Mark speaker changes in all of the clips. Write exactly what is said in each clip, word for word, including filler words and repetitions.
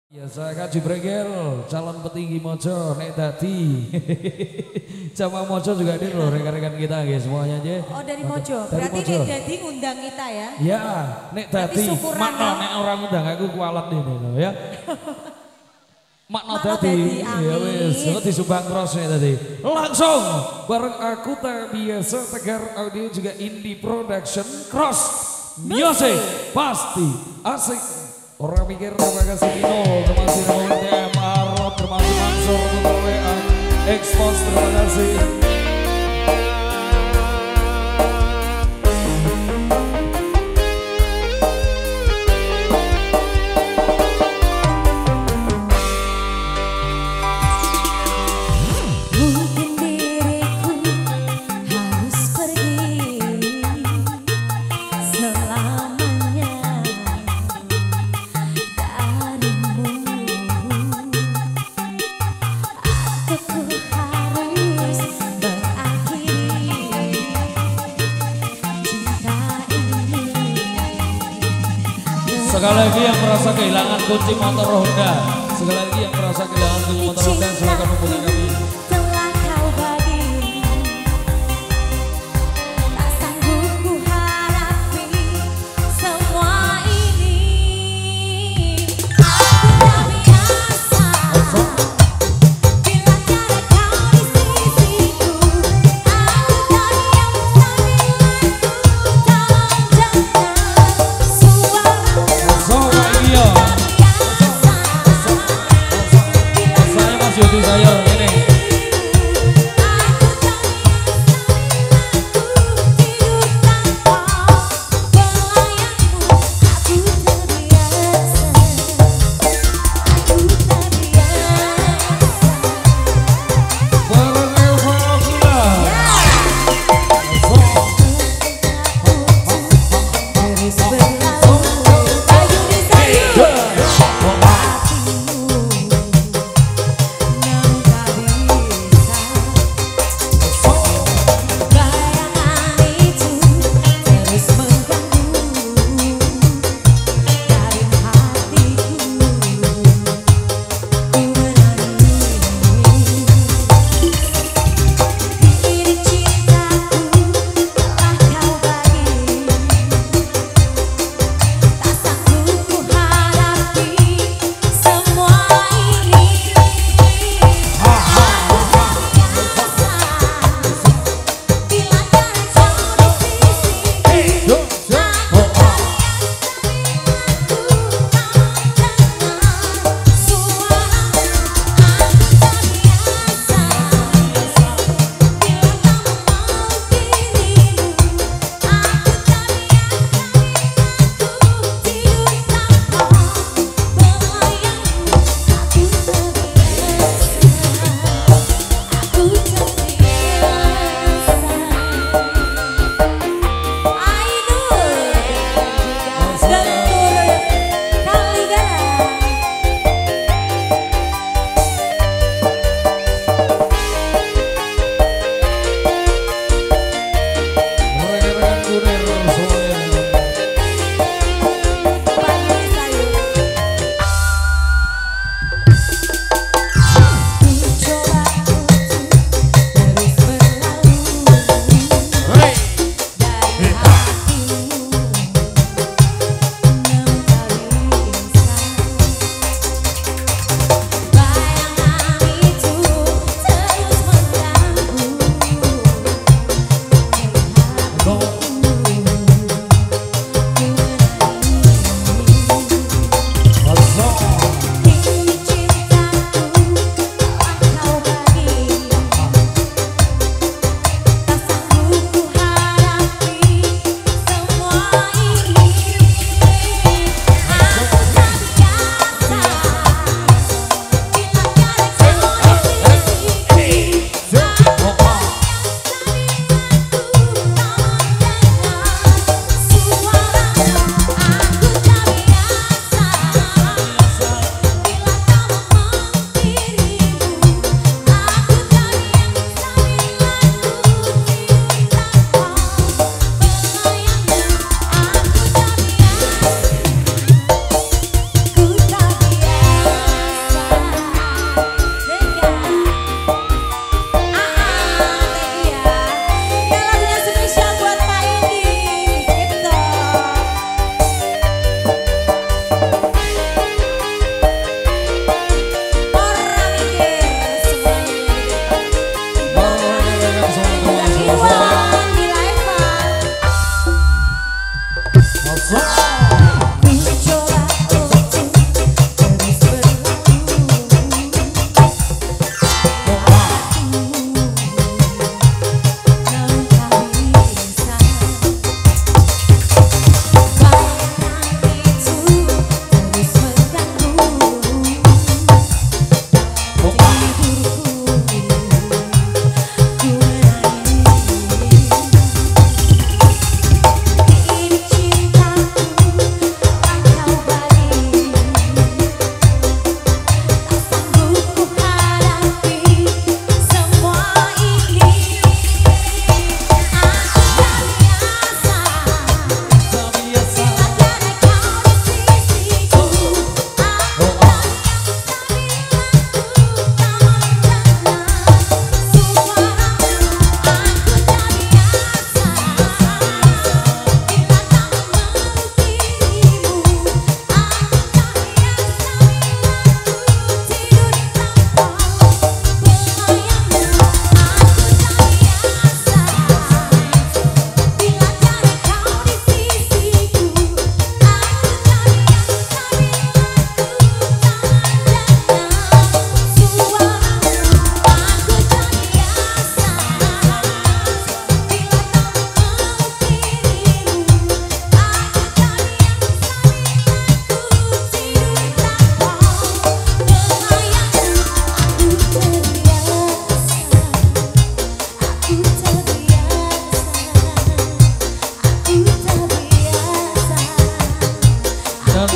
Speaker 1: Ya saya Kaji Bregel, calon petinggi Mojo, nek dadi Jamaah Mojo juga ini loh rekan-rekan kita guys semuanya aja.
Speaker 2: Oh dari Mojo,
Speaker 1: dari
Speaker 2: berarti
Speaker 1: Mojo.
Speaker 2: nek dadi ngundang kita ya?
Speaker 1: Ya, nek dadi makna nek orang undang aku kualat ini loh ya. Makna dadi, ya wis, so disumbang cross nek tadi. Langsung bareng aku tak biasa Tegar Audio juga Indie Production Cross Music pasti asik. Orang mikir terima kasih Dino, terima kasih Raul D M Arot, terima kasih Mansur, Putra W A, Expose, terima kasih. Sekali lagi yang merasa kehilangan kunci motor Honda, sekali lagi yang merasa kehilangan kunci motor Honda, silakan hubungi kami.
Speaker 2: Telah kau bagi, tak sanggup ku hadapi semua ini. Aku tak biasa bila tiada kau di sisiku. Aku tak biasa bila ku dalam jangan suara.
Speaker 1: Saya Mas Yudi saya ini.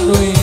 Speaker 1: Nui